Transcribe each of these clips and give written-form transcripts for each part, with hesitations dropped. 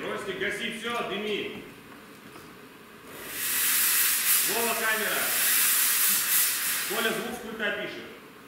Бросьте, гаси все, дыми. Вова, камера. Коля звук с пульта пишет.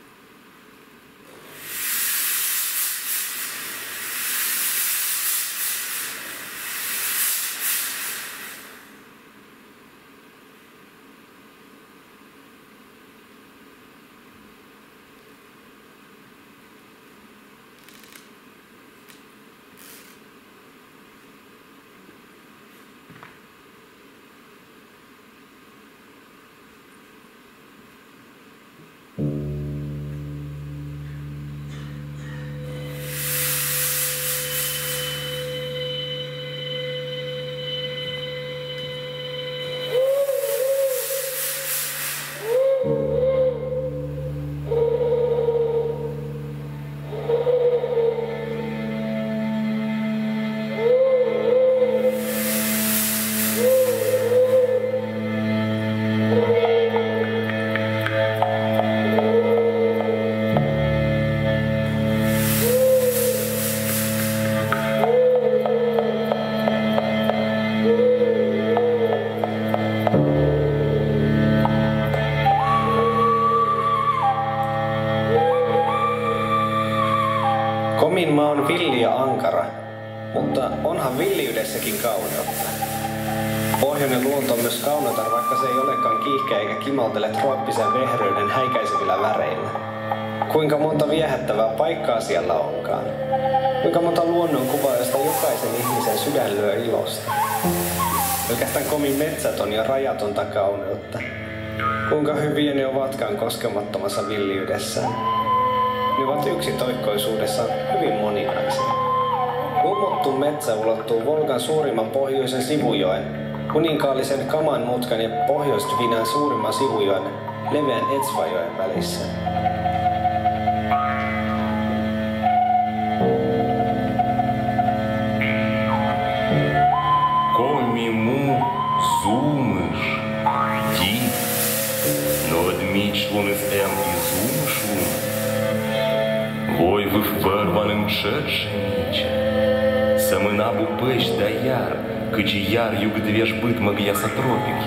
Komin maa on villi ja ankara, mutta onhan villiydessäkin kauneutta. Pohjoinen luonto on myös kauneutta, vaikka se ei olekaan kiihkeä eikä kimoltele trooppisen vehreyden häikäisevillä väreillä. Kuinka monta viehättävää paikkaa siellä onkaan. Kuinka monta luonnonkuvaa, josta jokaisen ihmisen sydän lyö ilosta. Pelkästään Komin metsät on jo rajatonta kauneutta. Kuinka hyviä ne ovatkaan koskemattomassa villiydessään. Ne ovat yksitoikkoisuudessaan hyvin moninaisia. Lumottu metsä ulottuu Volgan suurimman pohjoisen sivujoen, kuninkaallisen Kaman mutkan ja Pohjois-Dvinan suurimman sivujoen, leveän Etsvajoen välissä. Комиму зумыш, ди, но odmičlun em izumšlun, voi v vărvană-n cerșenice, să mâna bupăși da iar, căci iar iugdveș bât măgăia să tropiche.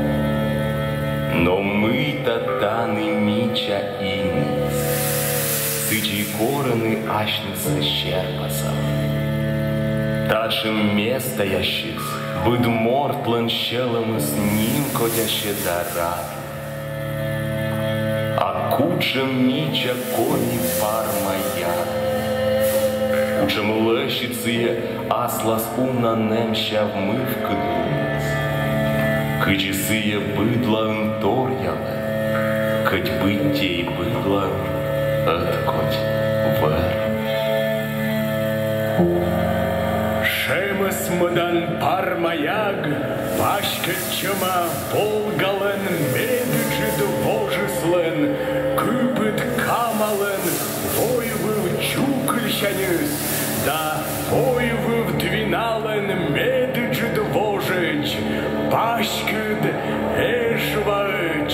Но мы-то таны мича инис, сычи короны ашнысы щерпаса. Ташим место ящис, быд мортлан щелом с ним котяще дарат. А кучем мича кони пар моя, кучем лășiție aslас умна немща вмывка думас. Căci sâie bâdla întorială, căci bântei bâdla отcoți văr. Шемыс мыдан пармаяг, пашка чыма полгалын, меджид вожыслын, күпіт камалын, войвыв чукльшанюс, да войвыв двиналын, меджид вожыч, пашкыд эшваыч.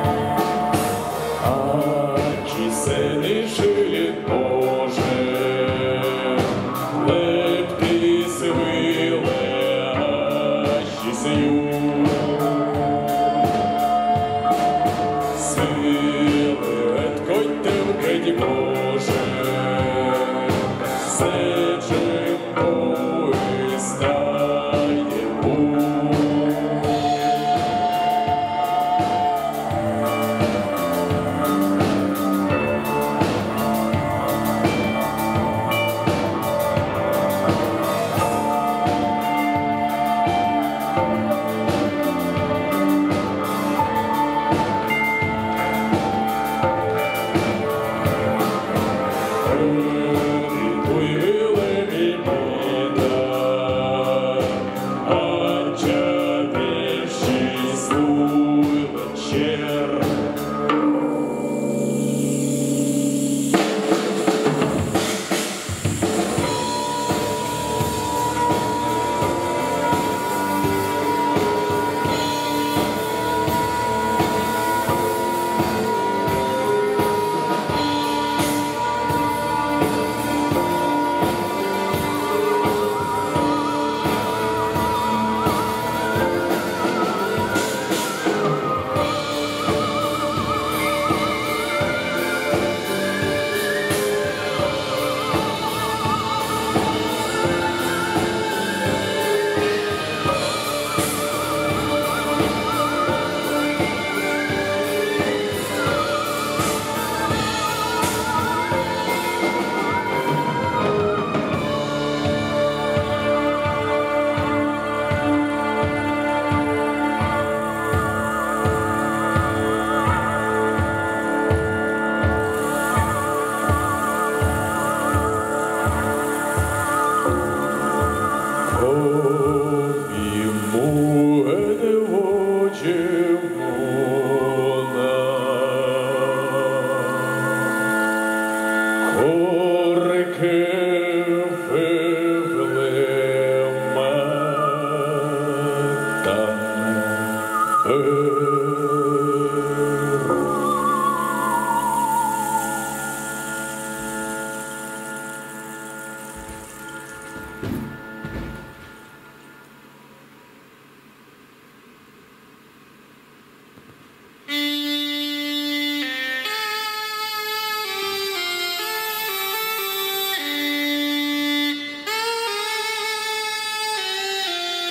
Се лишили Боже.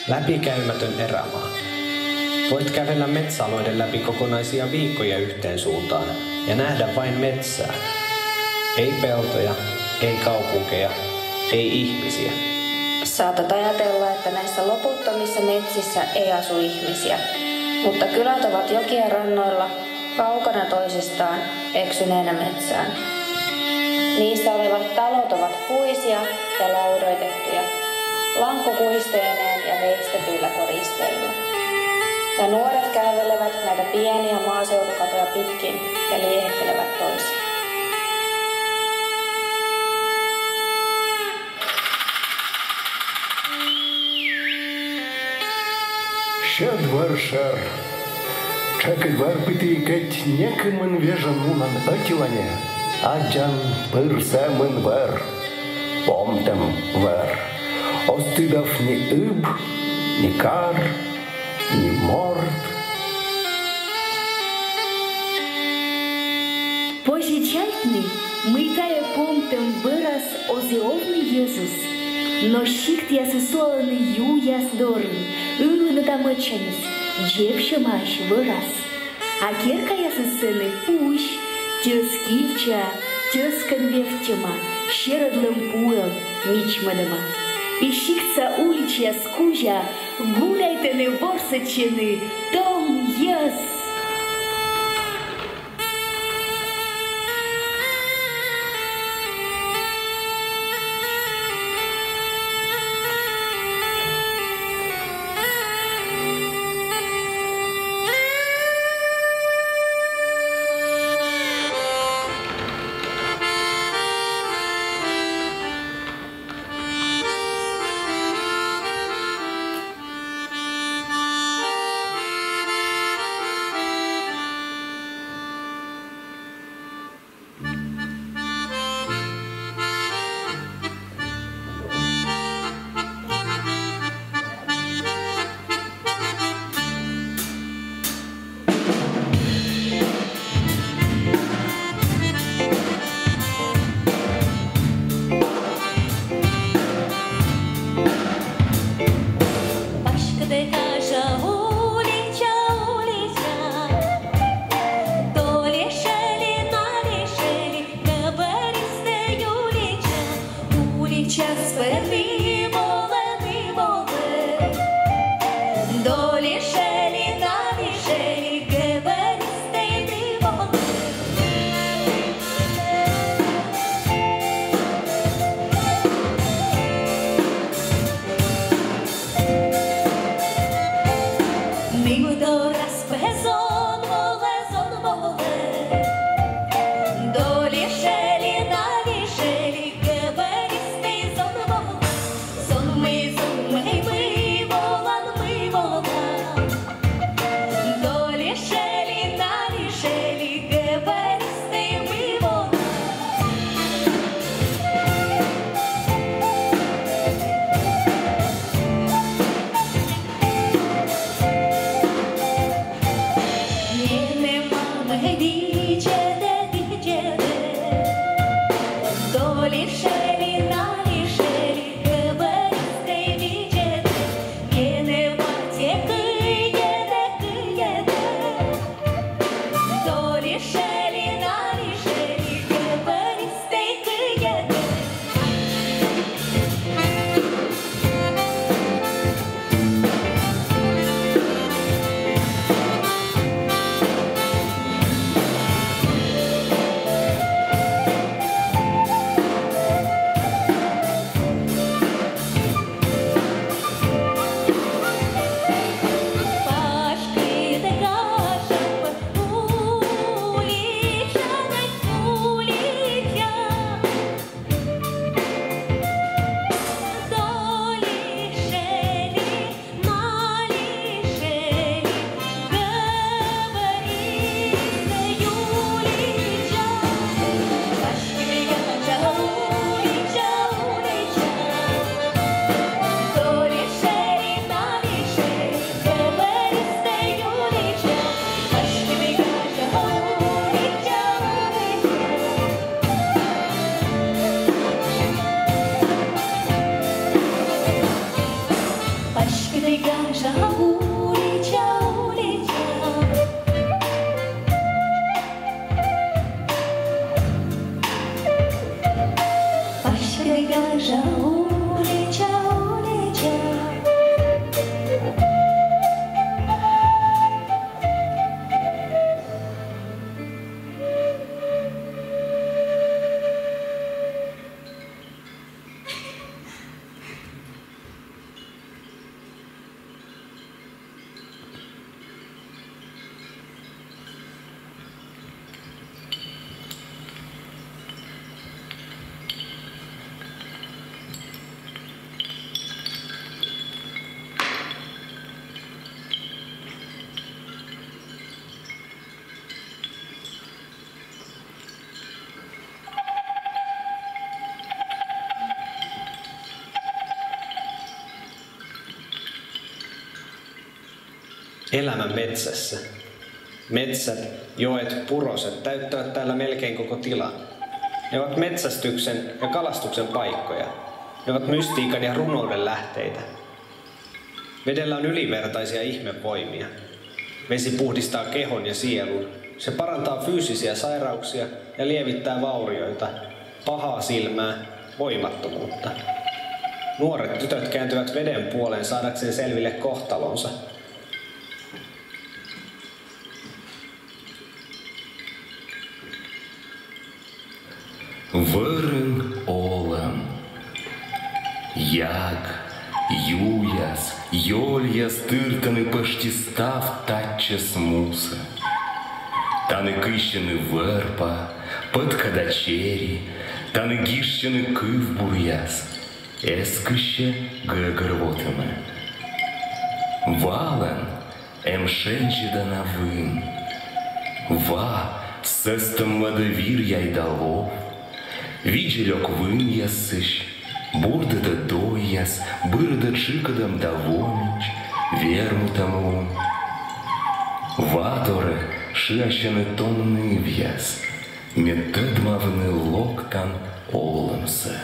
Läpikäymätön erämaa. Voit kävellä metsäalueiden läpi kokonaisia viikkoja yhteen suuntaan ja nähdä vain metsää. Ei peltoja, ei kaupunkeja, ei ihmisiä. Saatat ajatella, että näissä loputtomissa metsissä ei asu ihmisiä, mutta kylät ovat jokien rannoilla, kaukana toisistaan, eksyneenä metsään. Niissä olevat talot ovat puisia ja laudoitettuja, lankkukuisteineen ja veistetyillä koristeilla. Ja nuoret kävelevät näitä pieniä maaseutukatoja pitkin ja liehittelevät toisiaan. Шедваршар. Чакайвар питикать некымын вежамунан атилане, аджан пырсамын вар, помтем вар. Остыдав ни ыб, ни кар, ни морд. Пожичайтный, мытая помтем вырос озиовный Иисус. Но щихт ясысоланы ю ясдорын, ылыны тамычаныс, джепшамаш вырас. А керка ясысыны пущ, тёс кича, тёс конвевчама, щеродлым пуэл мичмадама. Ищихтса уличья скужа, гуляйтаны ворсачены, том яс. Elämä metsässä. Metsät, joet, puroset täyttävät täällä melkein koko tilan. Ne ovat metsästyksen ja kalastuksen paikkoja. Ne ovat mystiikan ja runouden lähteitä. Vedellä on ylivertaisia ihmevoimia. Vesi puhdistaa kehon ja sielun. Se parantaa fyysisiä sairauksia ja lievittää vaurioita, pahaa silmää, voimattomuutta. Nuoret tytöt kääntyvät veden puoleen saadakseen selville kohtalonsa. Vărân olem, яг, юяс, йольяс тыртаны почти став татча смуса. Таны кыщаны върпа, подкадачери, таны гищаны кыв буряс, эскыще гăгăрвотымы. Вален, эмшенчида навын, ва, сестом ладовир яйдалов, Виделек вын ясыш, бурда да дояс, бырда чикадам да вомич, вермутаму. Ваторы шащаны тонны вяз, метэдмавны локтан олымсы.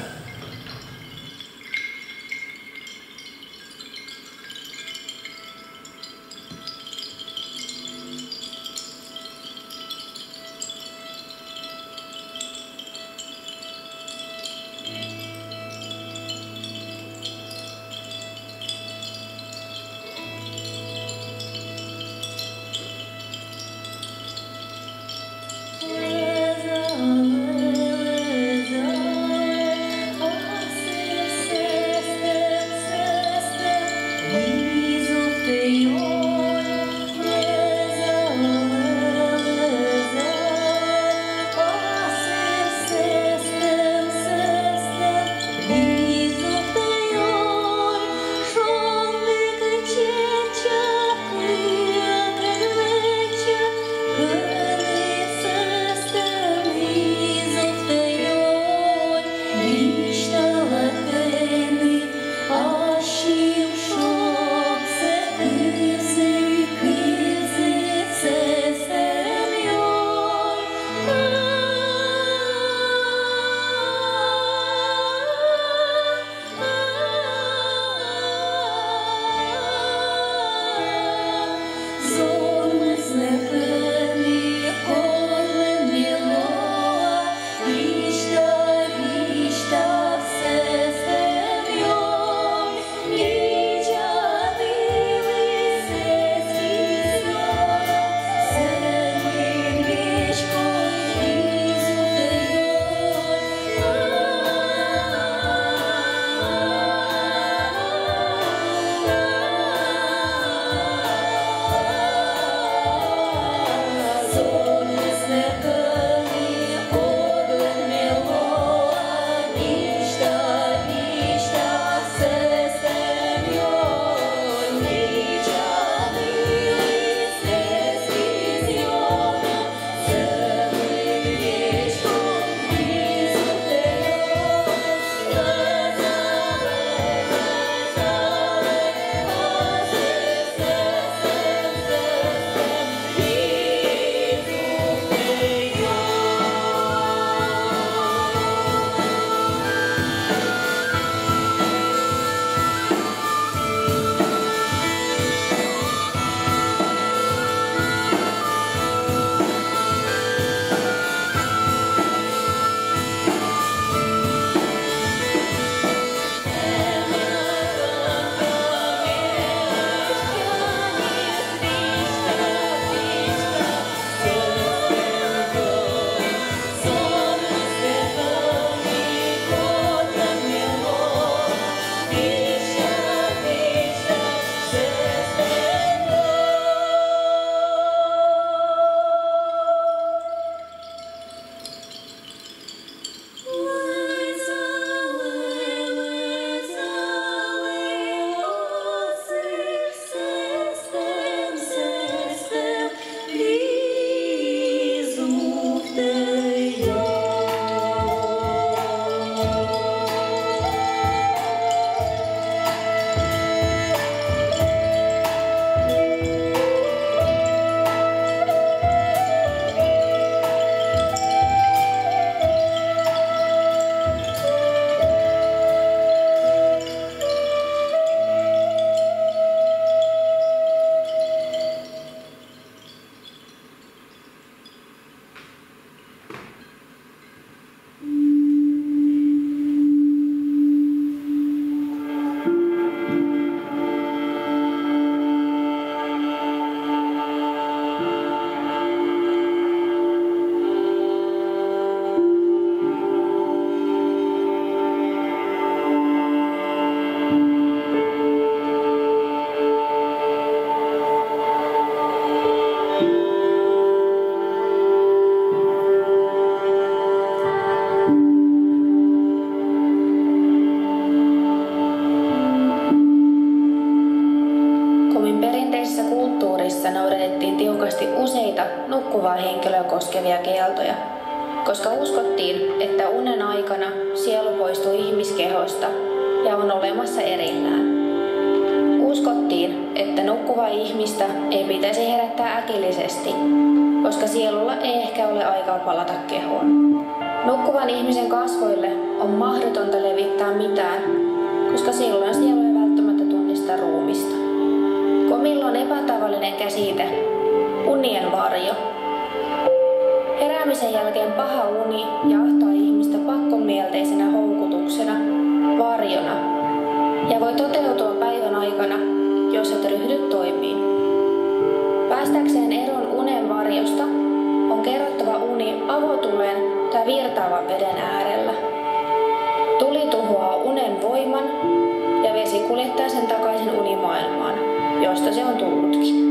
koska uskottiin, että unen aikana sielu poistuu ihmiskehosta ja on olemassa erillään. Uskottiin, että nukkuvaa ihmistä ei pitäisi herättää äkillisesti, koska sielulla ei ehkä ole aikaa palata kehoon. Nukkuvan ihmisen kasvoille on mahdotonta levittää mitään, koska silloin sielu ei välttämättä tunnista ruumista. Komilla on epätavallinen käsite, unien varjo. Heräämisen jälkeen paha uni jahtaa ihmistä pakkomielteisenä houkutuksena, varjona, ja voi toteutua päivän aikana, jos et ryhdy toimiin. Päästäkseen eron unen varjosta on kerrottava uni avotuleen tai virtaavan veden äärellä. Tuli tuhoaa unen voiman ja vesi kuljettaa sen takaisin unimaailmaan, josta se on tullutkin.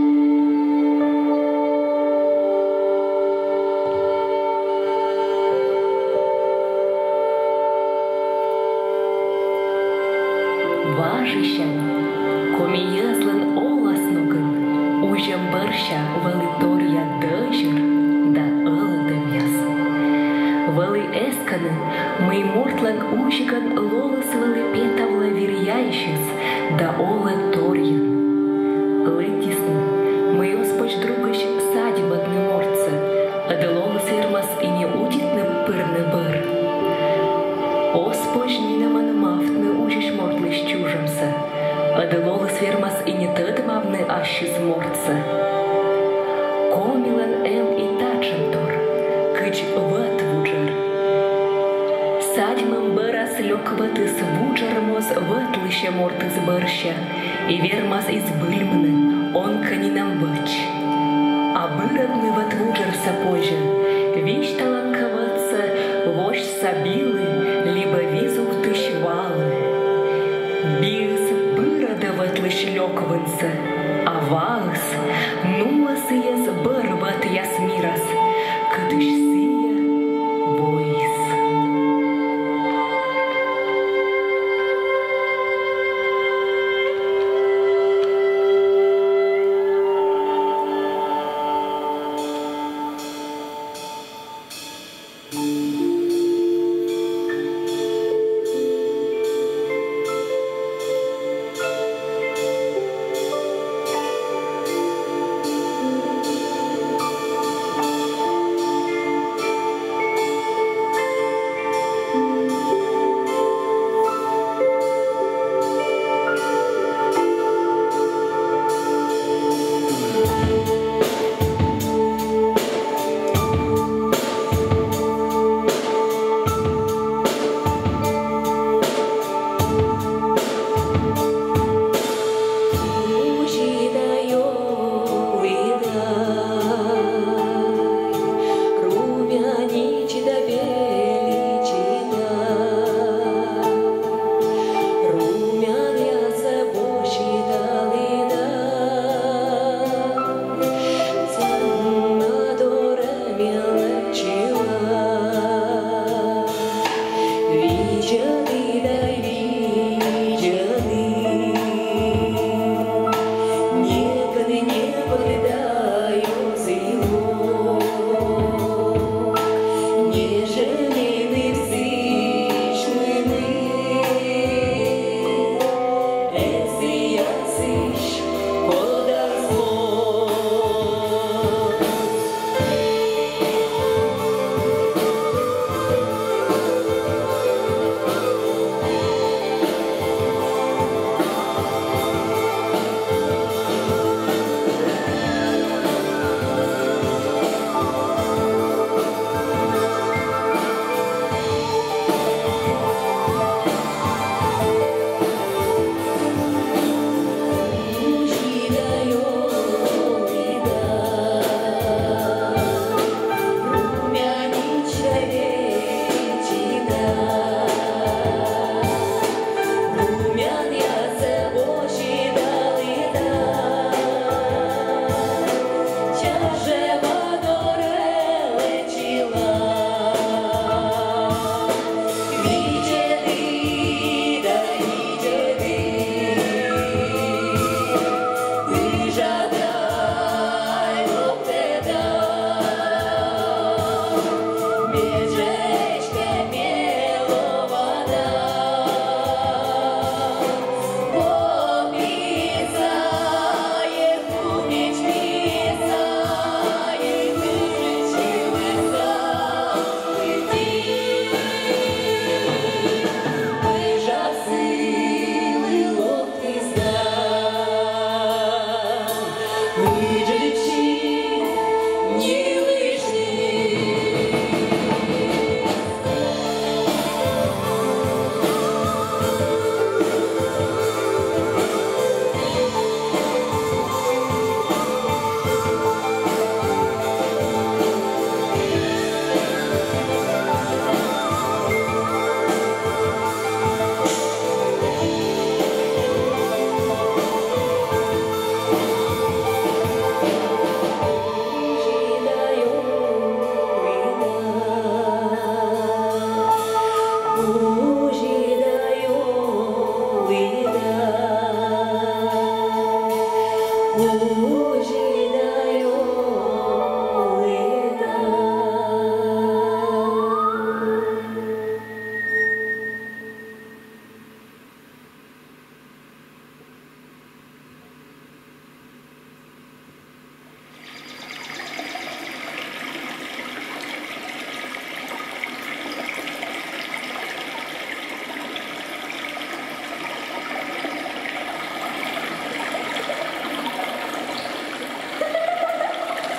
Važyšen, komijäslän olasnukan, užem bărsha valitorja dăjăr, da ălătămias. Vali eskane, mai mortlan užigan lolas vali pietavla virjaišis, da ălătorjan. Lătisne, mai ospoč drugaš sadibadne mortse, ada lolas irmas i ne uditne pârne băr. Ospoč nina man maftne užiš mortliš čužamse, ada lolas firmas i ne tădmavne ašis mortse. Komilan el i tačantor, căci văd vuger. Sadimam băras liokvătis vugermos vătliše mortis bărșa, i vermas izbâlmne, onca ninam băci. A băradne văt vuger sapojă, viștalanкаваться, вождь сабилы, либо визув тыщвалы. Бис бырада вăтлыш лёквânță, a vaăs, număs ies bărbat ias miras, cât-și sie bois.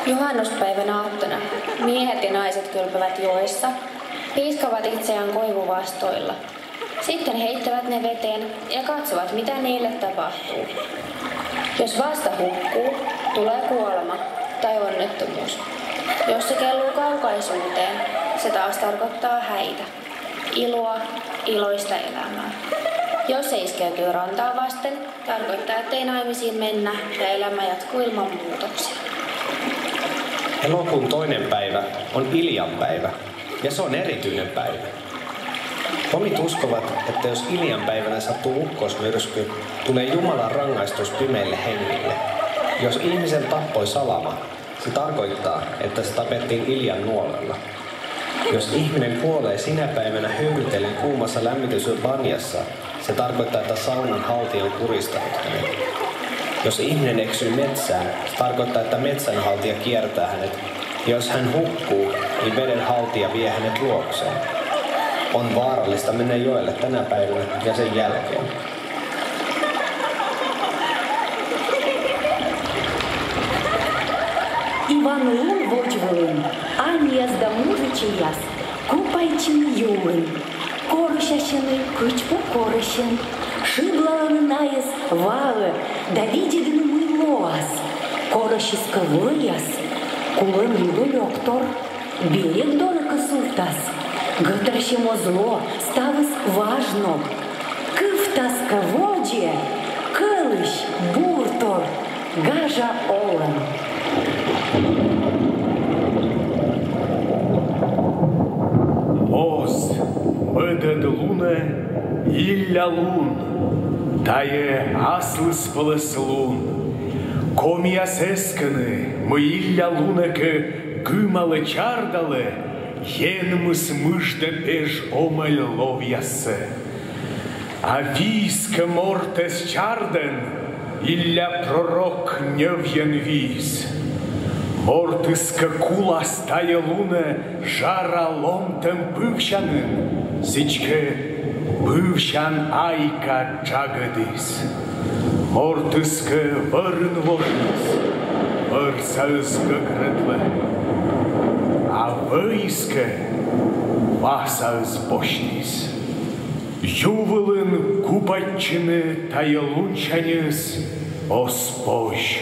Juhannuspäivän aattona miehet ja naiset kylpevät joessa, piiskavat itseään koivuvastoilla. Sitten heittävät ne veteen ja katsovat, mitä niille tapahtuu. Jos vasta hukkuu, tulee kuolema tai onnettomuus. Jos se kelluu kaukaisuuteen, se taas tarkoittaa häitä, iloa, iloista elämää. Jos se iskeytyy rantaa vasten, tarkoittaa, ettei naimisiin mennä ja elämä jatkuu ilman muutoksia. Elokuun 2. päivä on Iljan päivä, ja se on erityinen päivä. Pomit uskovat, että jos Iljan päivänä sattuu ukkosmyrsky, tulee Jumalan rangaistus pimeille hengille. Jos ihmisen tappoi salama, se tarkoittaa, että se tapettiin Iljan nuolella. Jos ihminen kuolee sinä päivänä höyrytellen kuumassa lämmitysbanjassa, se tarkoittaa, että saunan haltija on kuristanut hänet. Jos ihminen eksyy metsään, se tarkoittaa, että metsänhaltija kiertää hänet. Ja jos hän hukkuu, niin veden haltija vie hänet luokseen. On vaarallista mennä joelle tänä päivänä ja sen jälkeen. Иван Лун вочвылын, Аньязда мужичияс, купайчин юлын. Корышашыны кычпы корышын, шыблаланы наес валы, да видедыны мылоас. Корышыска выяс, кулын юлы лёктор, берег дорыка султас. Гытращимо зло ставыс важно. Кыфтаска воде, кылыш буртор, гажа олын. Оз, мыдыд луне, илля лун, тае аслыс пылыс лун. Комияс эскыны, мы илля лунекы гымалы чардалы, енмыс мыжды пеш омыль ловясы. А виска мортес чарден, илля пророк невьен виз. Мортыска кулас тая луна жара ломтем пывшанын, сичке пывшан айка чагадыс. Мортыска вырын вожныс, вырсаызга грыдлы, а выиска васаыз бошныс. Ювылын купатчыны тая лунчаныс оспож.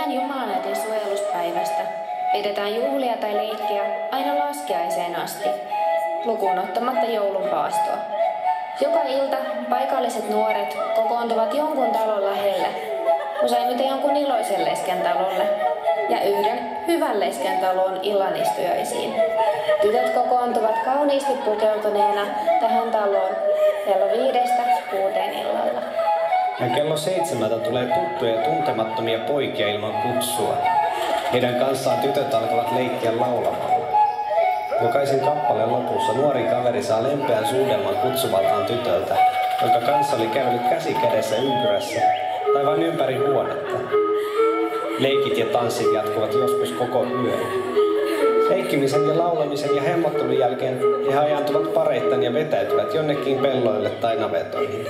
Pyhän Jumalanäytin suojeluspäivästä pidetään juhlia tai leikkiä aina laskiaiseen asti, lukuun ottamatta joulunpaastoa. Joka ilta paikalliset nuoret kokoontuvat jonkun talon lähelle, useimmiten jonkun iloisen lesken talolle ja yhden hyvän lesken talon illanistujaisiin. Tytöt kokoontuvat kauniisti pukeutuneena tähän taloon kello 5-6 illalla. Ja kello 7 tulee tuttuja ja tuntemattomia poikia ilman kutsua. Heidän kanssaan tytöt alkavat leikkiä laulamalla. Jokaisen kappaleen lopussa nuori kaveri saa lempeän suudelman kutsuvaltaan tytöltä, jonka kanssa oli kävellyt käsi kädessä ympyrässä tai vain ympäri huonetta. Leikit ja tanssit jatkuvat joskus koko yön. Leikkimisen ja laulamisen ja hemmottelun jälkeen he hajaantuvat pareittain ja vetäytyvät jonnekin pelloille tai navetoihin.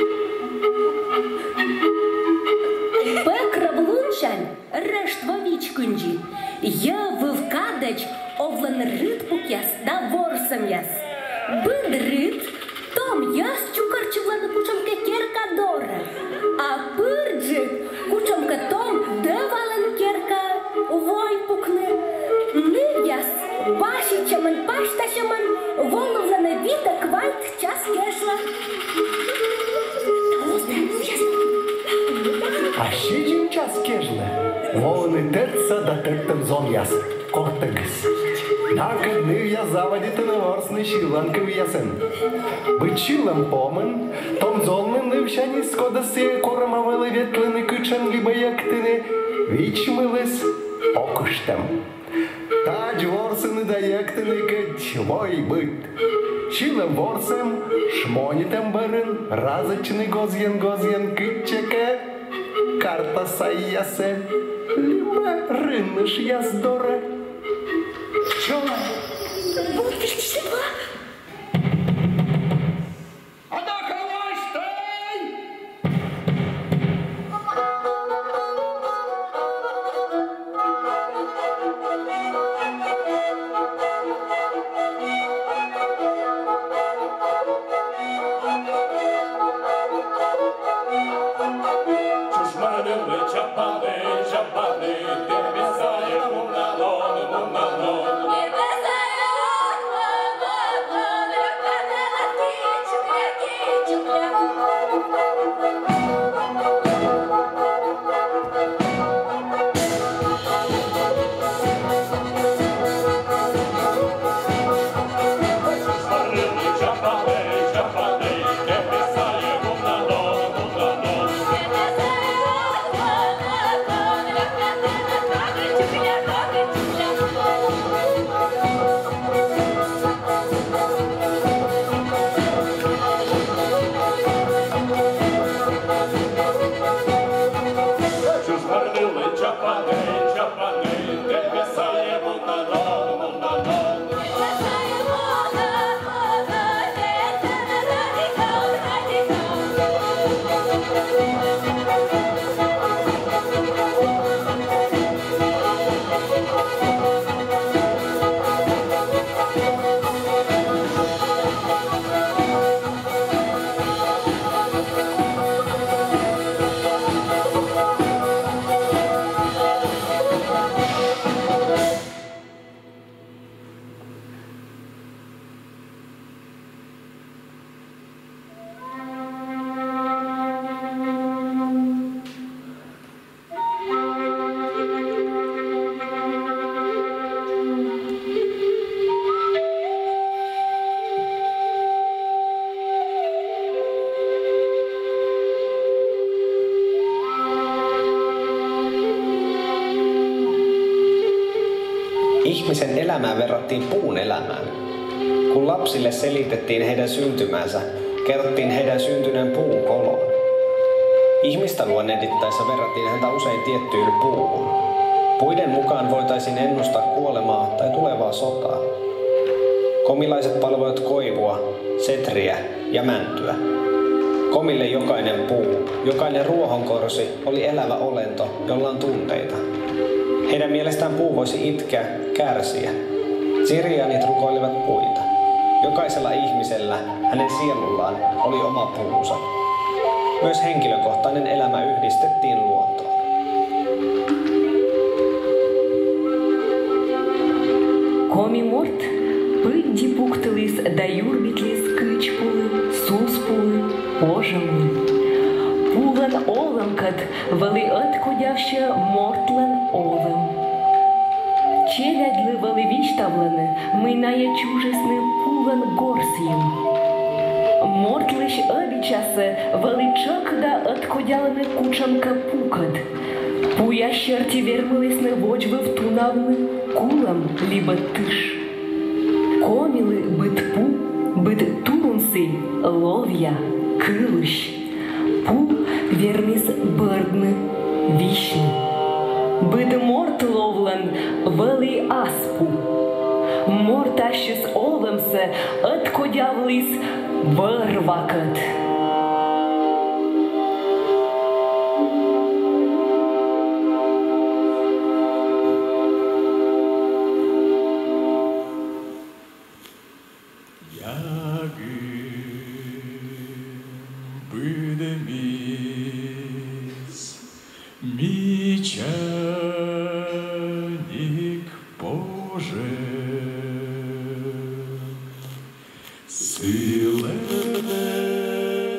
Пекраблунчань, рештвовичкунджи, я вывкадач, овлан рыт пукяс, да ворсам яс. Быд рыт, том яс чукарчывланы кучамка керкадора, а пырджик кучамка том девалан керка вой пукны. Ны яс, башичаман, пашташаман, воловланы вида квайт час кешла. А ще жим час кежле, волни терца да тертем зон яс, кортегс. Накаднив я завадіти на ворсний шіланкив ясен. Бичилем помен, том золним не вщані скода сіє коромавили вєтлини кичен ліба яктини, вічмились окуштем. Тач ворсини да яктини кеч мой бит. Чилем ворсем, шмонітем берин, разочний гозєн кичеке. Карта саясе, либо рынныш яздоре. Чё? Вот вишкишева. Атаковай, стой! Ihmisen elämään verrattiin puun elämään. Kun lapsille selitettiin heidän syntymänsä, kerrottiin heidän syntyneen puun koloon. Ihmistä luonnehdittaessa verrattiin häntä usein tiettyyn puuhun. Puiden mukaan voitaisiin ennustaa kuolemaa tai tulevaa sotaa. Komilaiset palvoivat koivua, setriä ja mäntyä. Komille jokainen puu, jokainen ruohonkorsi oli elävä olento, jolla on tunteita. Heidän mielestään puu voisi itkeä, kärsiä. Sirianit rukoilivat puita. Jokaisella ihmisellä, hänen sielullaan, oli oma puunsa. Myös henkilökohtainen elämä yhdistettiin luontoon. Коmi mort, pândi puctălis da iurbitlis câcpulă, suspulă, ожемлы. Пулан олым кад вали откудявща мортлан олым. Челядли вали виштавланы, минає чужесны пулан горсьем. Мортлыш обичасы валичак да откудяланы кучамка пукад. Пуя щерти вермылысны вочвы в тунавны кулам либо тыш. Комилы быт пу, быт турунсы, ловья, кылыш. Пу вермис бырдны, вишни. Быт морт ловлан вали аспу. Мортащис олымсы откудявлыс вырвакат. Мечаник Боже, силе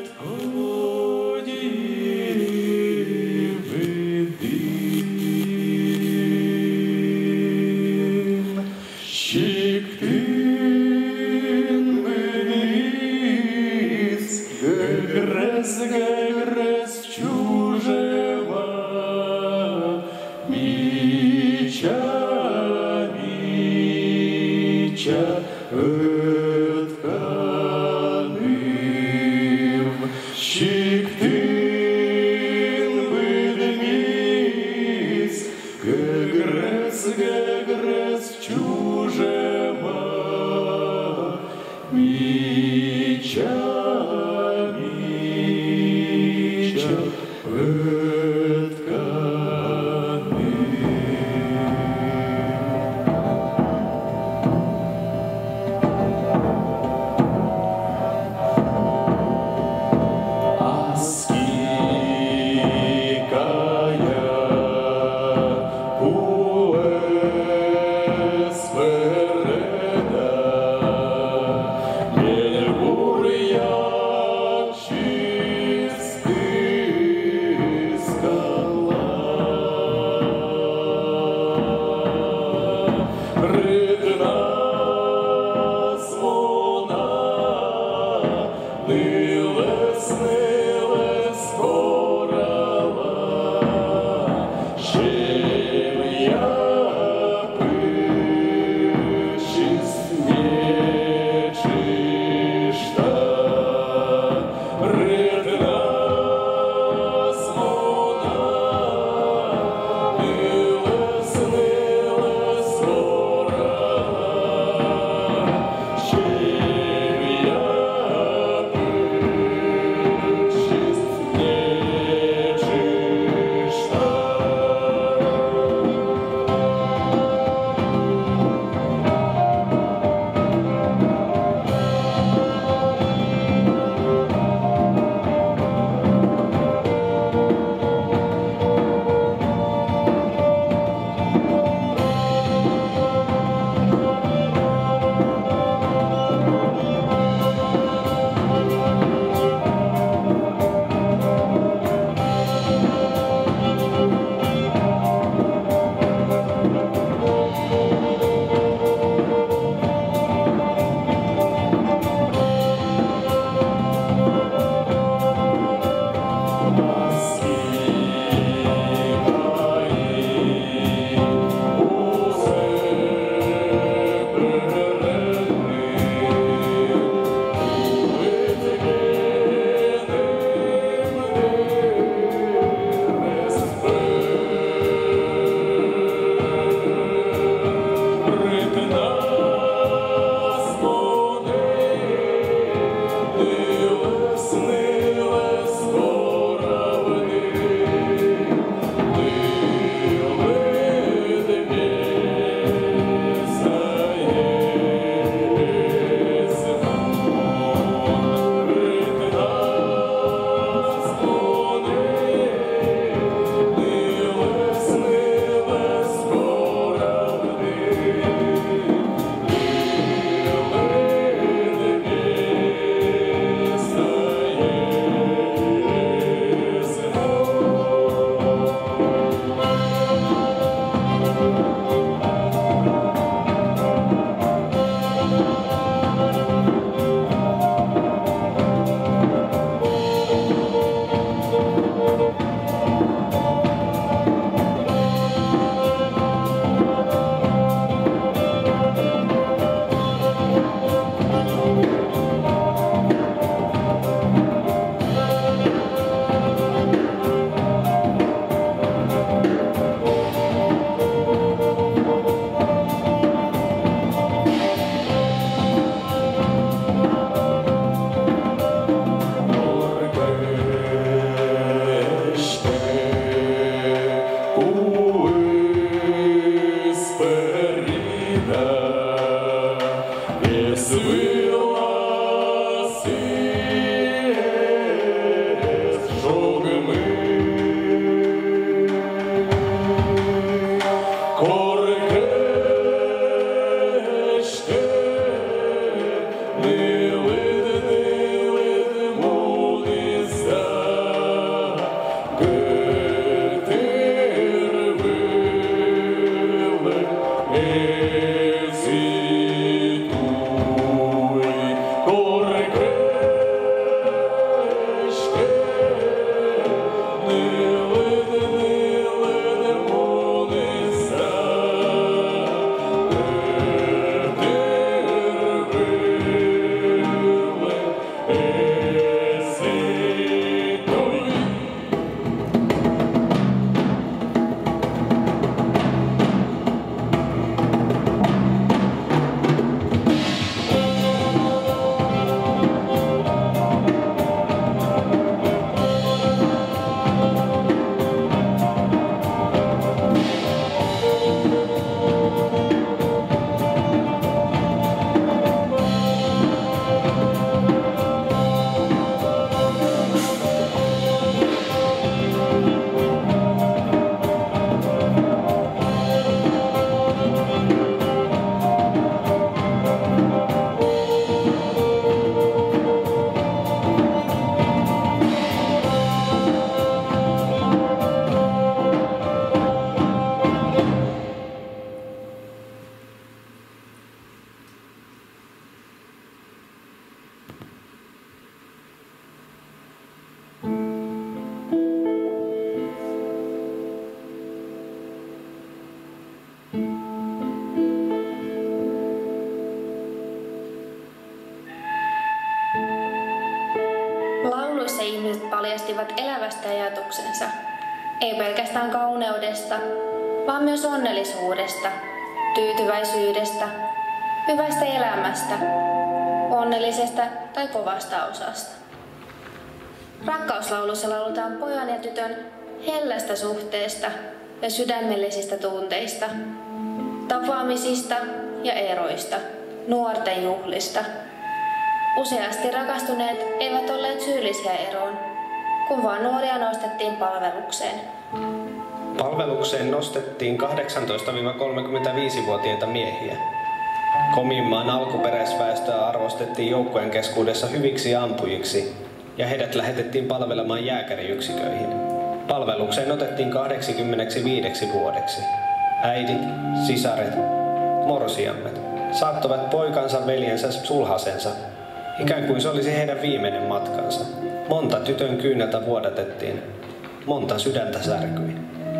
lauluissa ihmiset paljastivat elävästä ajatuksensa, ei pelkästään kauneudesta, vaan myös onnellisuudesta, tyytyväisyydestä, hyvästä elämästä, onnellisesta tai kovasta osasta. Rakkauslaulussa lauletaan pojan ja tytön hellästä suhteesta ja sydämellisistä tunteista, tapaamisista ja eroista, nuorten juhlista. Useasti rakastuneet eivät olleet syyllisiä eroon, kun vaan nuoria nostettiin palvelukseen. Palvelukseen nostettiin 18-35-vuotiaita miehiä. Kominmaan alkuperäisväestöä arvostettiin joukkojen keskuudessa hyviksi ampujiksi ja heidät lähetettiin palvelemaan jääkäriyksiköihin. Palvelukseen otettiin 85 vuodeksi. Äidit, sisaret, morsiammet saattoivat poikansa, veljensä, sulhasensa, ikään kuin se olisi heidän viimeinen matkansa. Monta tytön kyyneltä vuodatettiin, monta sydäntä särkyi.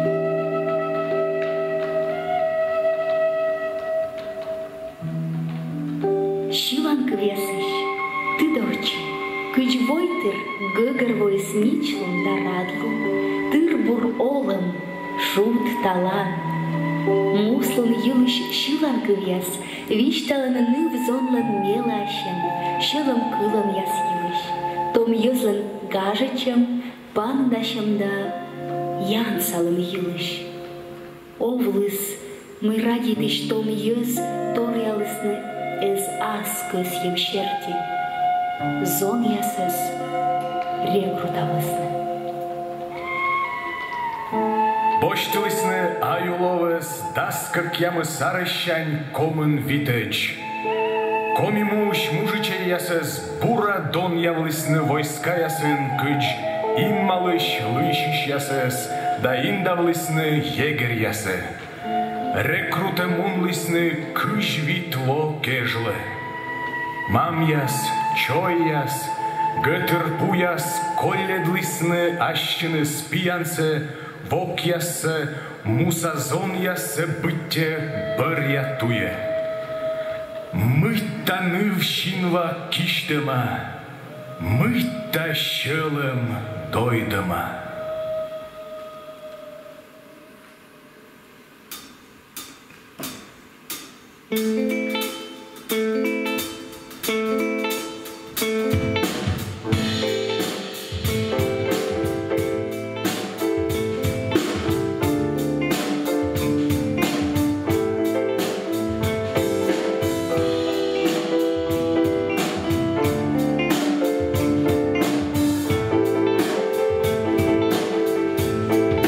Шиванквесыш, ты дочь, кыч войтыр гыгыр войсничлым да радлым, тыр-бур олым, шут талан. Муслын юлыш шиванквес, вишталын нып зонлан мелашем, шылым кылым яс юлыш, том йозлын гажычым, пандашым да янсалым юлыш. Овлыс, мы радитыш том йоз торялысны ez askız yemşerti, zonyasız rekrutavısını. Boştılısını ayulovız daskır kemı sarışan komın viteç. Komimуş mужичерясыз бура дон явлысны войскаясын кыч, иммалыш лышышясыз да индавлысны егерясы. Рекруте мунлысны кыш витло кежлы. Мамяс, чойяс, гытыр пуяс, колледлысны ащыны спиянсы, вокясы, мусазонясы бытте быря туе. Мытта нывщинва киштыма, мытта щылым дойдыма.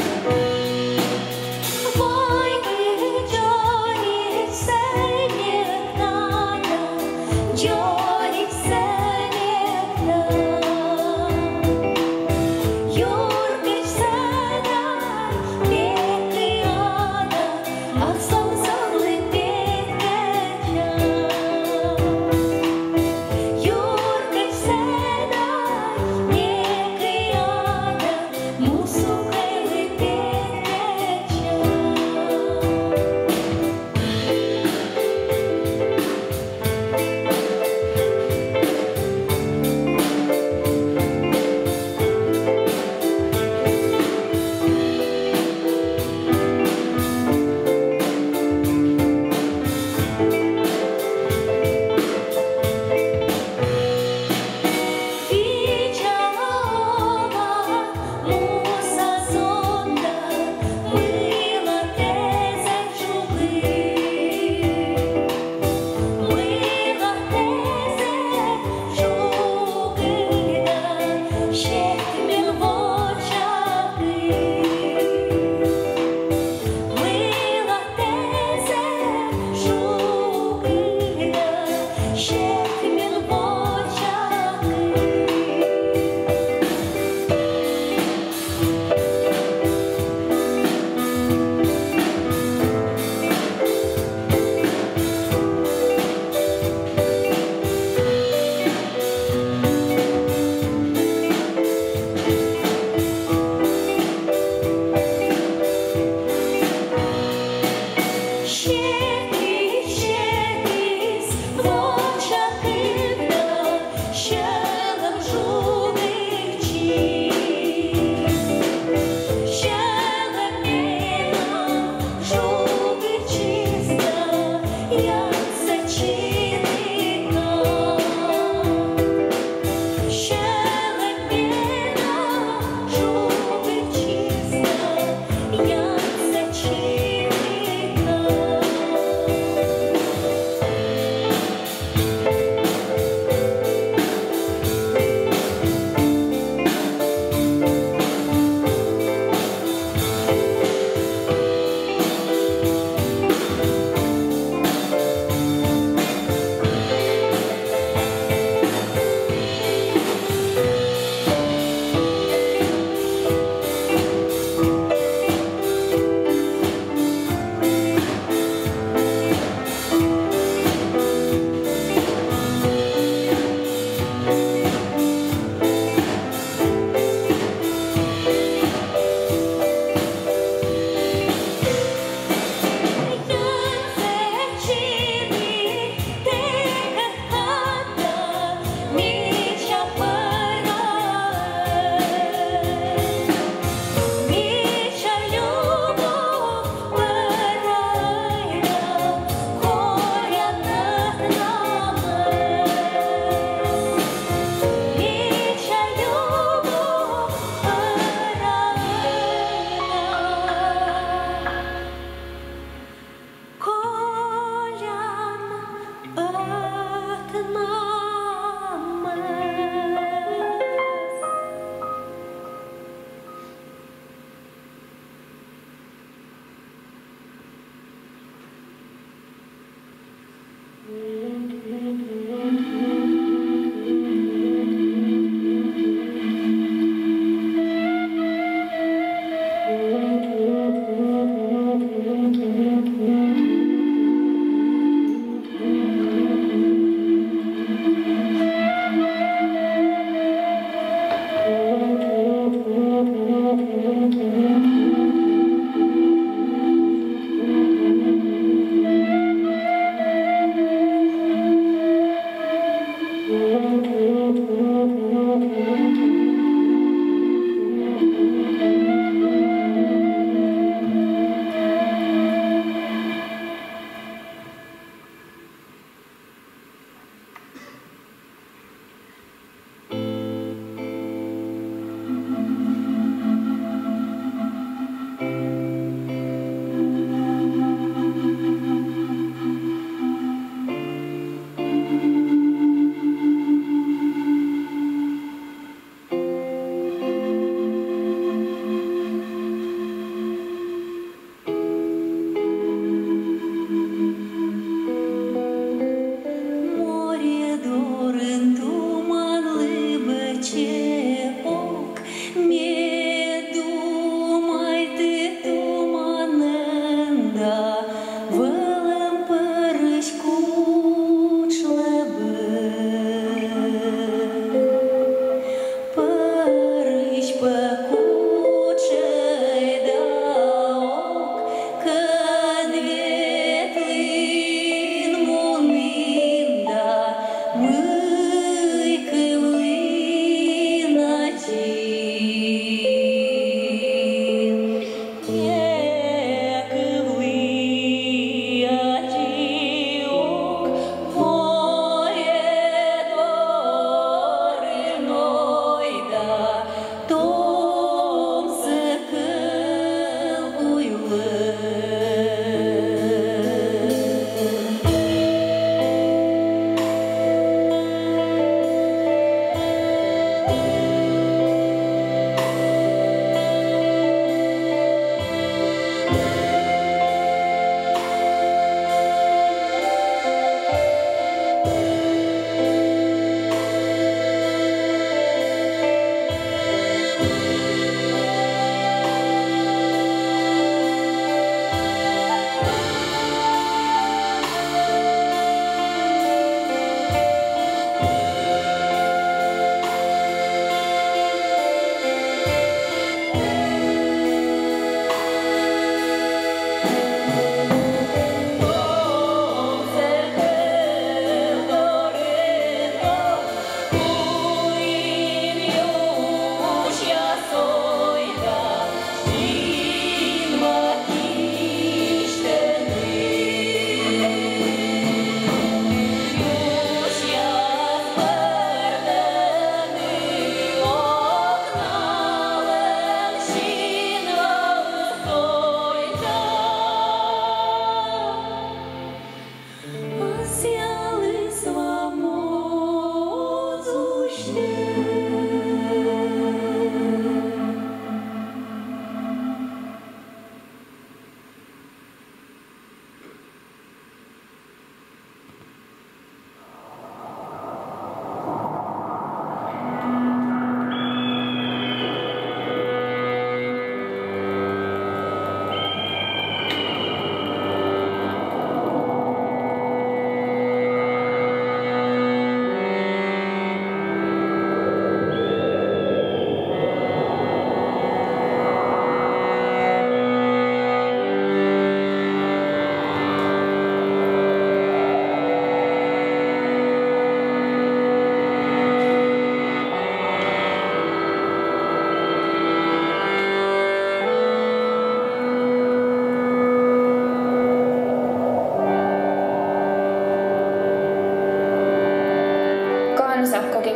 Voi, Johnny, say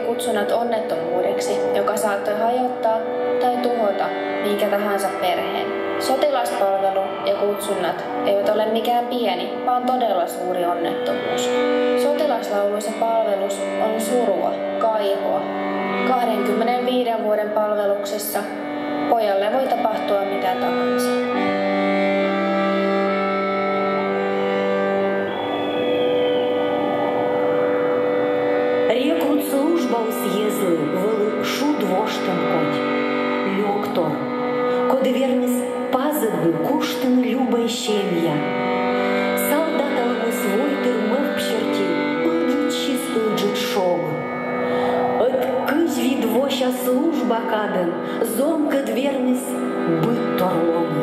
kutsunnat onnettomuudeksi, joka saattoi hajottaa tai tuhota minkä tahansa perheen. Sotilaspalvelu ja kutsunnat eivät ole mikään pieni, vaan todella suuri onnettomuus. Sotilaslauluissa palvelus on surua, kaihoa. 25 vuoden palveluksessa pojalle voi tapahtua mitä tahansa. Служба у съезли вели шуд воштен коть. Льоктор, коли вернес пазыгы куштын любой щемья. Солдаталмы свой тырмы в пщерти, ыджит чистый джит шог. От кызь видвоща служба каден, зомка двернес быть торломы.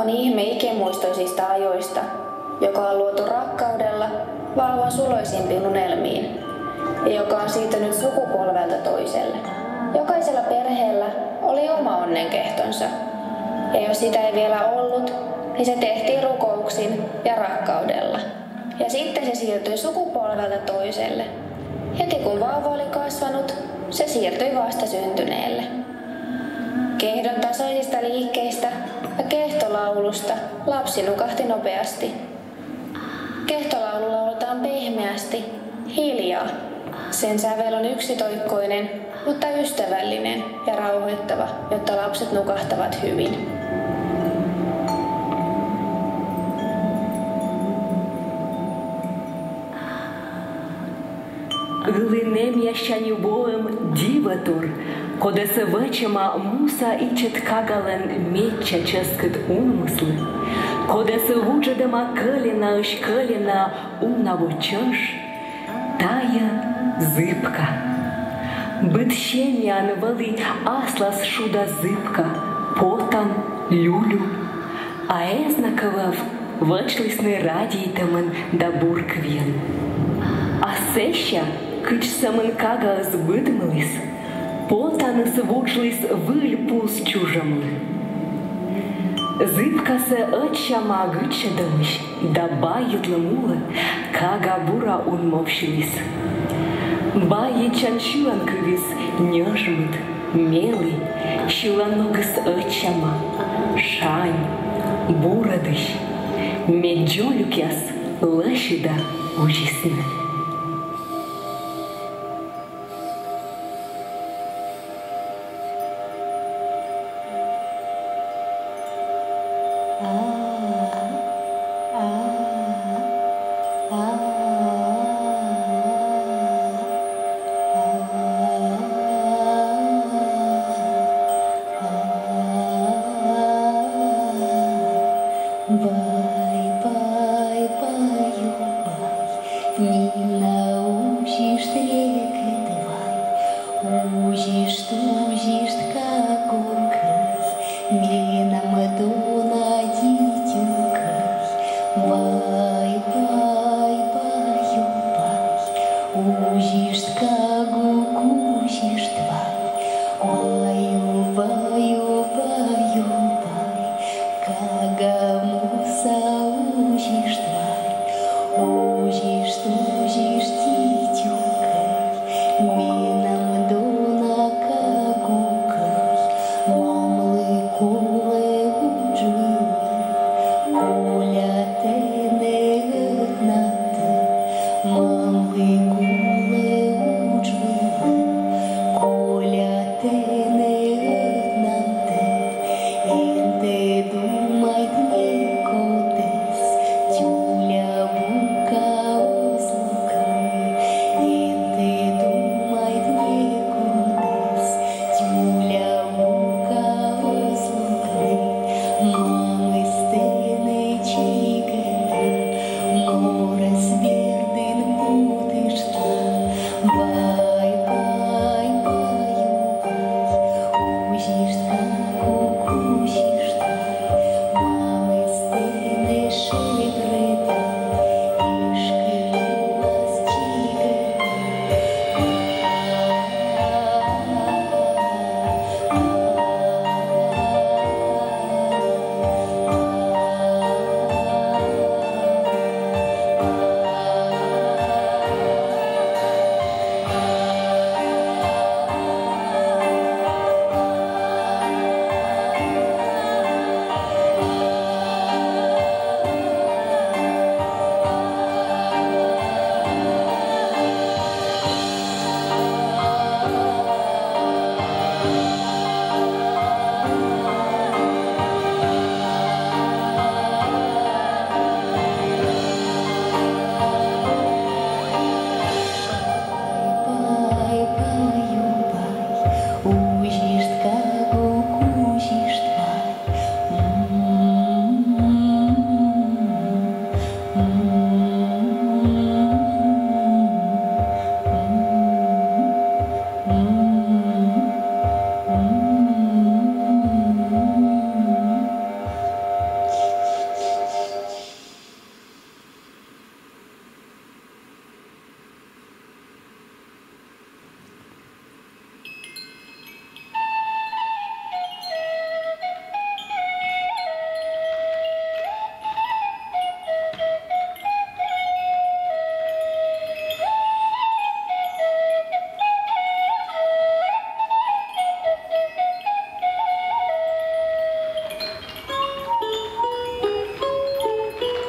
on ihme ikimuistoisista ajoista, joka on luotu rakkaudella vauvan suloisimpiin unelmiin ja joka on siirtynyt sukupolvelta toiselle. Jokaisella perheellä oli oma onnenkehtonsa, ja jos sitä ei vielä ollut, niin se tehtiin rukouksin ja rakkaudella. Ja sitten se siirtyi sukupolvelta toiselle. Heti kun vauva oli kasvanut, se siirtyi vastasyntyneelle. Kehdon tasoisista liikkeistä ja kehtolaulusta lapsi nukahti nopeasti. Kehtolaulu lauletaan pehmeästi, hiljaa. Sen sävel on yksitoikkoinen, mutta ystävällinen ja rauhoittava, jotta lapset nukahtavat hyvin. Глинем ящанюбоем диватур, кода се вечема муса и четкагален меча ческат умыслы, кода се вуджедама калина иш калина унавочаш, тая зыбка. Бытщемян вали аслас шуда зыбка, потан люлю, а эзнакавав вачлисны радийтамын да бурквен. А сеща кыч самын кагаз быдмылис, потаныс вучлис выль пулс чужамлы. Зыбкасы ычама гычедамыш, да байытлымулы кага бура унмовшилис. Байы чанчуан кывис нежмыт, мелый, щиланогыс ычама, шань, бурадыш, меджолюкяс лышида ужисны.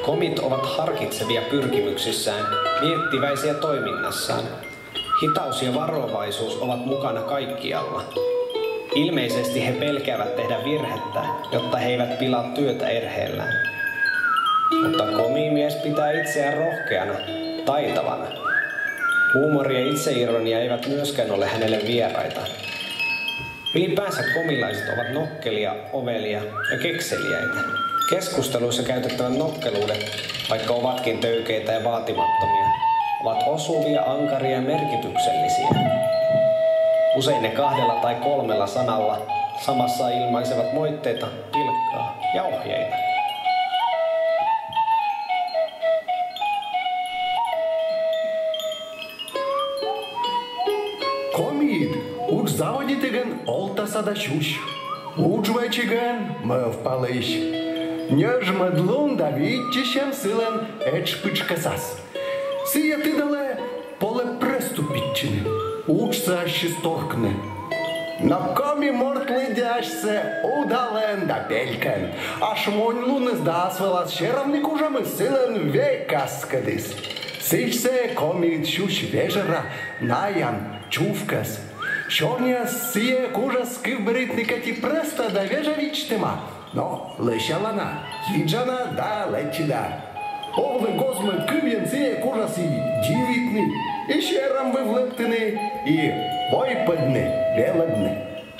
Komit ovat harkitsevia pyrkimyksissään, miettiväisiä toiminnassaan. Hitaus ja varovaisuus ovat mukana kaikkialla. Ilmeisesti he pelkäävät tehdä virhettä, jotta he eivät pilaa työtä erheellään. Mutta komimies pitää itseään rohkeana, taitavana. Huumori ja itseironia eivät myöskään ole hänelle vieraita. Ylipäänsä komilaiset ovat nokkelia, ovelia ja kekseliäitä. Keskusteluissa käytettävät nokkeluudet, vaikka ovatkin töykeitä ja vaatimattomia, ovat osuvia, ankaria ja merkityksellisiä. Usein ne 2 tai 3 sanalla samassa ilmaisevat moitteita, pilkkaa ja ohjeita. Комид, уж заводитеген олта садащущ. Уж вечиген мов палищ. Неж медлун давідчищем силен еч пичкасас. Сия ти дале поле преступітчини. Уж са ще сторкне. На комі мортлидяшся удален да пелькен. Аш монь луни здасвала щеравник ужами силен векаскадис. Сичсе комід щущ вежера наян чувкас. Чорня сіє кужа скивберитника ті преста да вежа вічтима. Но лише лана, їджана да лечіда. Овле гозмет кив'ян сіє кужа сі дівітни. І щерам вивлептини, і войпадни, веледни.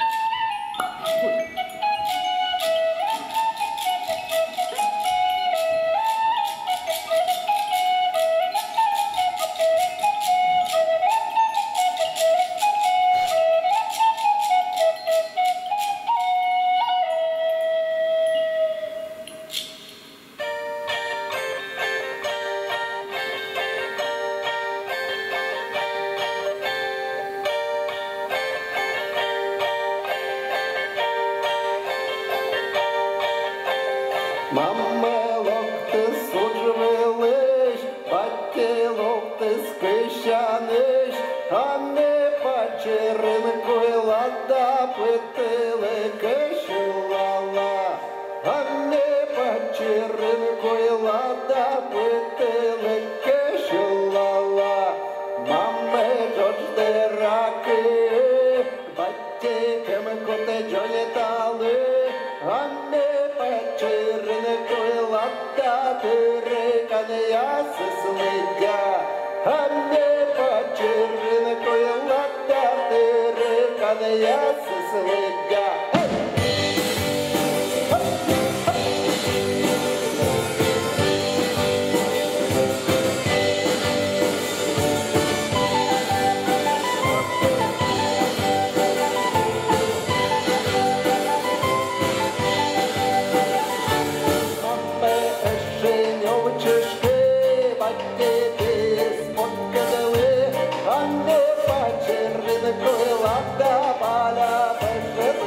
Мамме локти суджвелиш, батьки локти скищаниш, а не пачеринку й лада питили кишилала, а не пачеринку й лада питили кишилала. Мамме джоджди раки, батьки кемко те джонітали, а не пачеринку й лада тирикане яси слидя, а не пачеринку й лада тирикане яси слидя. Лада, поля,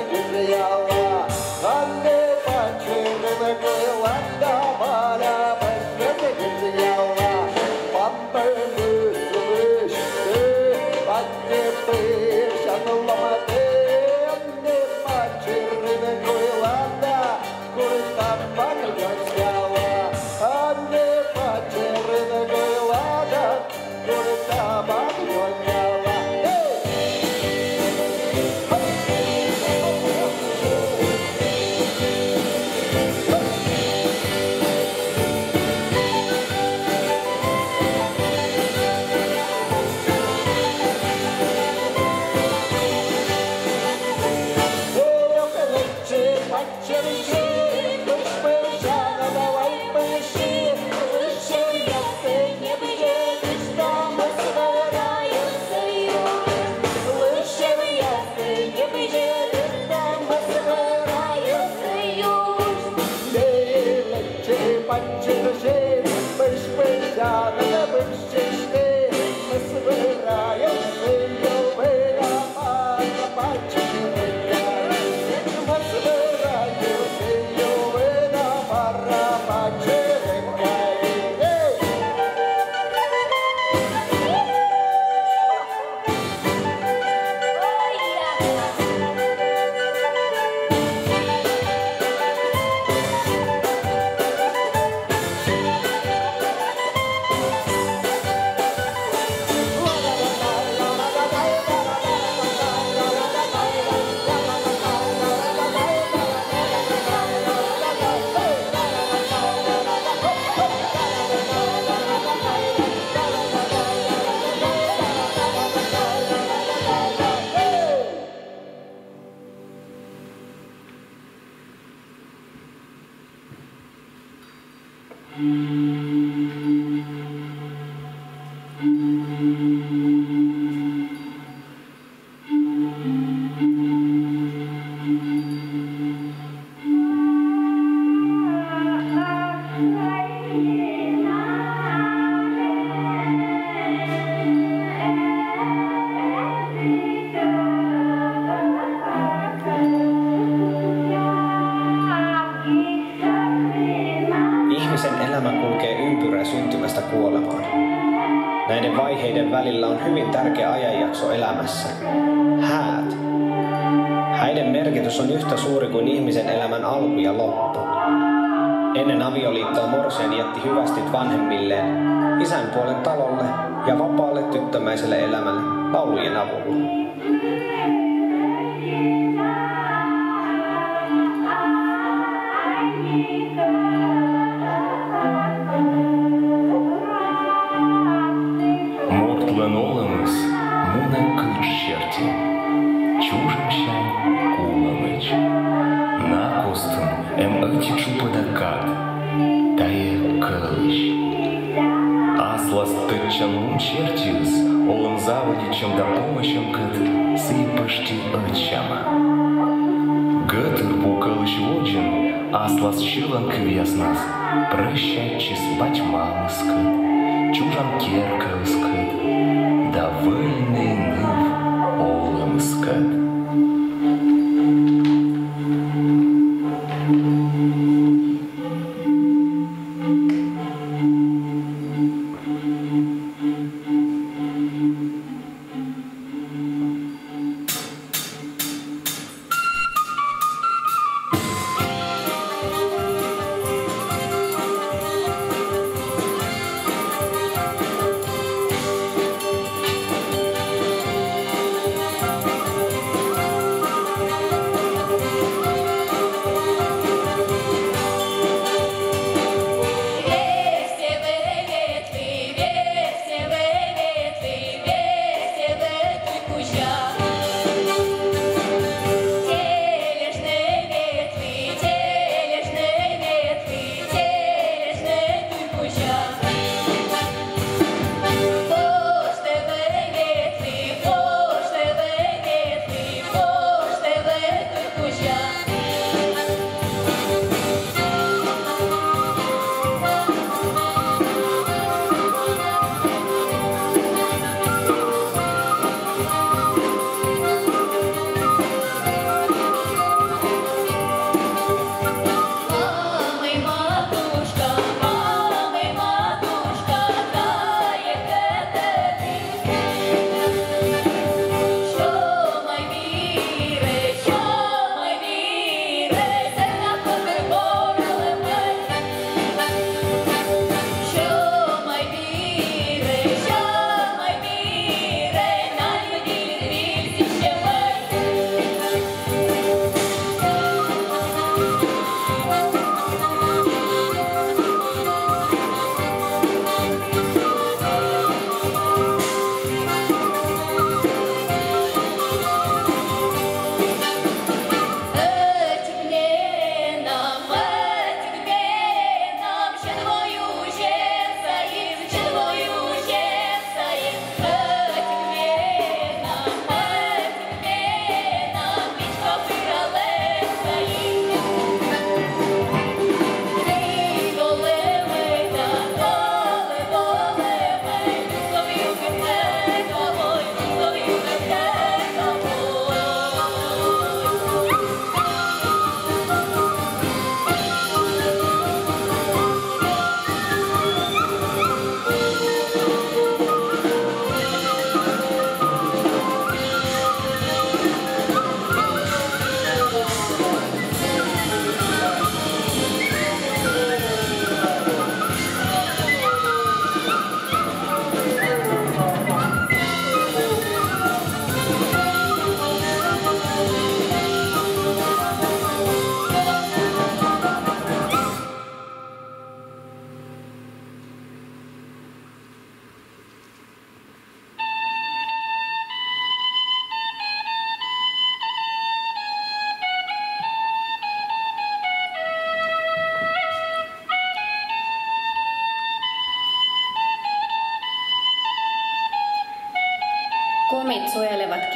Ihmisen elämä kulkee ympyrää syntymästä kuolemaan. Näiden vaiheiden välillä on hyvin tärkeä ajanjakso elämässä. Häät. Häiden merkitys on yhtä suuri kuin ihmisen elämän alku ja loppu. Ennen avioliittoa morsian jätti hyvästit vanhemmilleen, isän puolen talolle ja vapaalle tyttömäiselle elämälle laulujen avulla. Mortlen olemus mõne kõrtšerti, чужимшän kuulamõtš. Nakostan õtitšu põdakad, taie kõlõš. Aslas tõtšan lunčertis, olem zavodičem da pomošem, kad sīpašti õtšama. Gătăr bu kõlăš vodžin, aslas šilan kviesnas, prăšečis bačmalăskăd. Чужан керкалскăд, да вălnei năv olămskăd.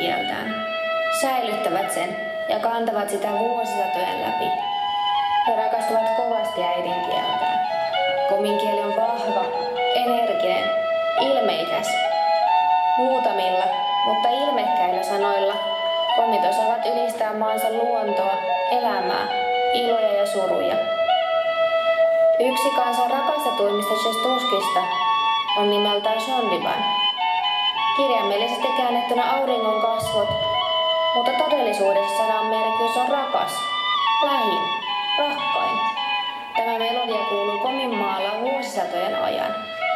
äidinkieltään, säilyttävät sen ja kantavat sitä vuosisatojen läpi. He rakastavat kovasti äidinkieltään. Komin kieli on vahva, energinen, ilmeikäs. Muutamilla, mutta ilmekkäillä sanoilla komit osaavat ylistää maansa luontoa, elämää, iloja ja suruja. Yksi kansan rakastetuimmista Chestuskista on nimeltään Shondiban. Kirjaimellisesti käännettynä auringon kasvot, mutta todellisuudessa sanan merkitys on rakas, lähin, rakkain. Tämä melodia kuuluu Komin maalla vuosisatojen ajan.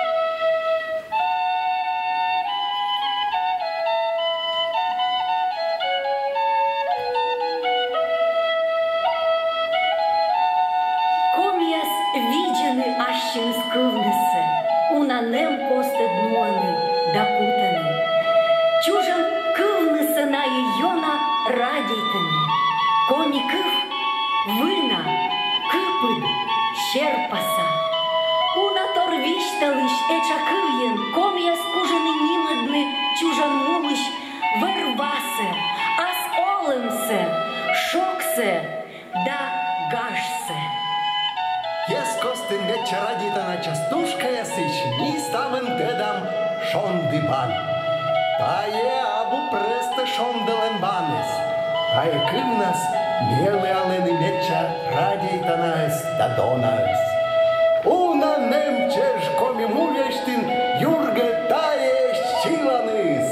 Скылнысы, унанем косты днуаны, докутаны. Чужан кылнысы на иона радейтыны. Коми кыв, вына, кыпын, щерпаса. Уна торвишталыш эчакывьен, комья скужаны нимыдны, чужан мулыш, вырвасы, ас олымсы, шоксы, да гашсы. Ескостын вечерадитана частушкая сыч, ни ставын дедам шондыбан. Тае абу престы шондылын банес. Тае кывнас мелы алыны веча радитанас да донас. Уна немчеш коми мулештин юрге тае щиланыс.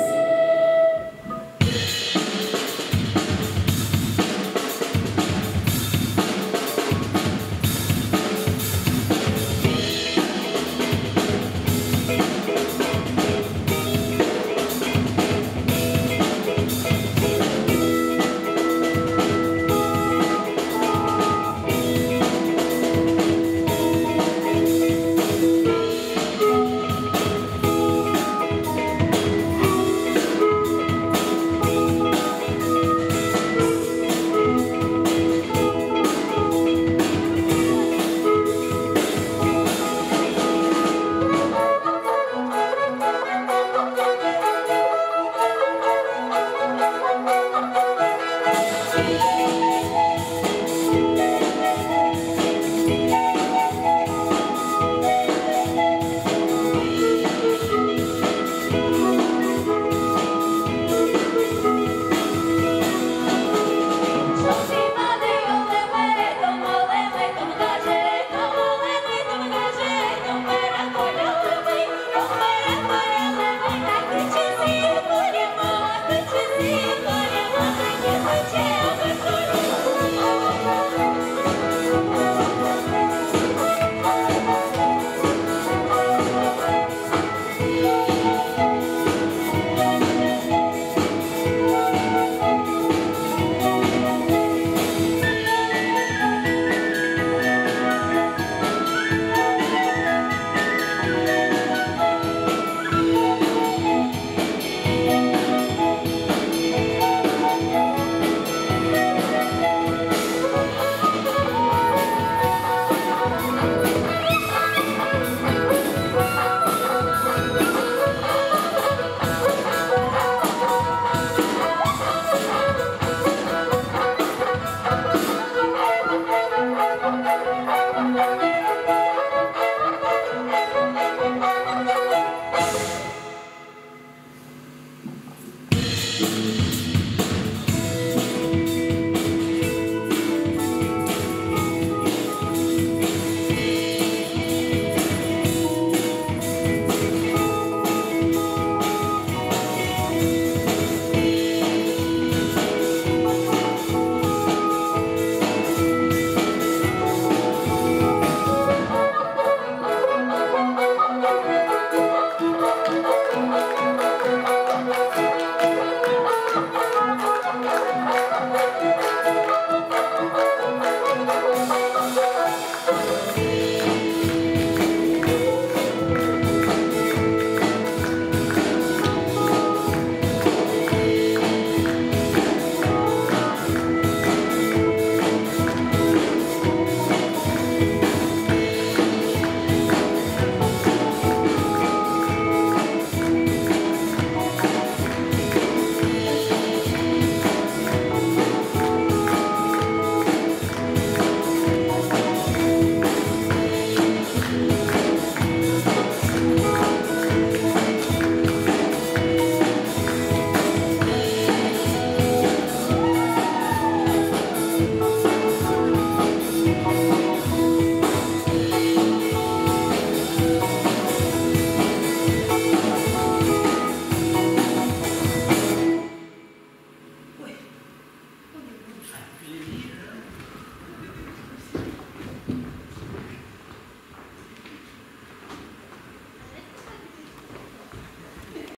Thank you.